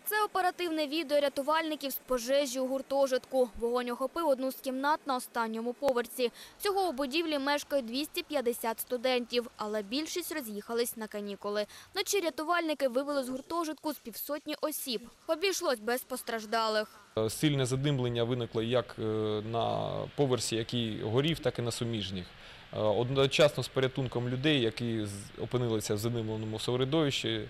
Це оперативне відео рятувальників з пожежі у гуртожитку. Вогонь охопив одну з кімнат на останньому поверсі. Всього у будівлі мешкає 250 студентів, але більшість роз'їхались на канікули. Вночі рятувальники вивели з гуртожитку з півсотні осіб. Обійшлось без постраждалих. Сильне задимлення виникло як на поверсі, який горів, так і на суміжніх. Одночасно з порятунком людей, які опинилися в задимленому середовищі,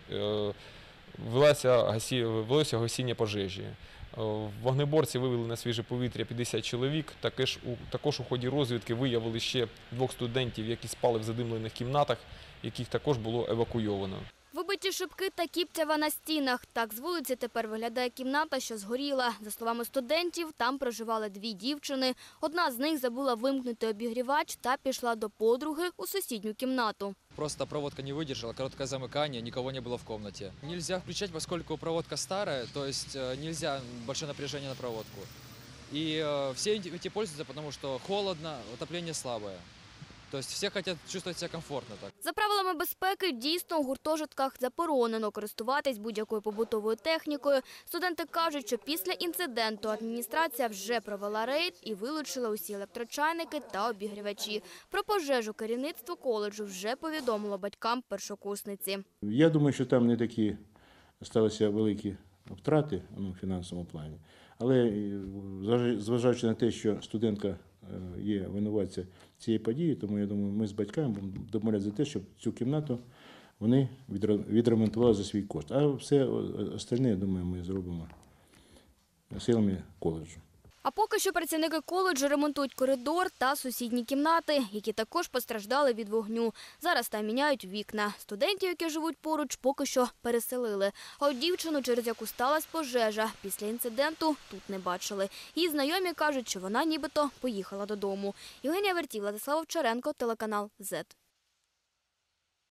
велося гасіння пожежі. Вогнеборці вивели на свіже повітря 50 чоловік. Також у ході розвідки виявили ще 2 студентів, які спали в задимлених кімнатах, яких також було евакуйовано. Вибиті шибки та кіптява на стінах. Так з вулиці тепер виглядає кімната, що згоріла. За словами студентів, там проживали 2 дівчини. Одна з них забула вимкнути обігрівач та пішла до подруги у сусідню кімнату. Просто проводка не выдержала, короткое замыкание, никого не было в комнате. Нельзя включать, поскольку проводка старая, то есть нельзя большое напряжение на проводку. И все эти пользуются, потому что холодно, отопление слабое. То есть все хотят чувствовать себя комфортно так. За правилами безпеки, дійсно, у гуртожитках заборонено користуватись будь-якою побутовою технікою. Студенти кажуть, що після інциденту адміністрація вже провела рейд і вилучила усі електрочайники та обігрівачі. Про пожежу керівництво коледжу вже повідомило батькам першокурсниці. Я думаю, що там не такі сталися великі втрати в фінансовому плані. Але зважаючи на те, що студентка є винуватця цієї події, тому я думаю, ми з батьками будемо домовлятися за те, щоб цю кімнату вони відремонтували за свій кошт. А все остальне, я думаю, ми зробимо силами коледжу. А поки що працівники коледжу ремонтують коридор та сусідні кімнати, які також постраждали від вогню. Зараз там міняють вікна. Студентів, які живуть поруч, поки що переселили. А от дівчину, через яку сталася пожежа, після інциденту тут не бачили. Її знайомі кажуть, що вона нібито поїхала додому. Євгенія Вертів, Владислав Овчаренко, телеканал Z.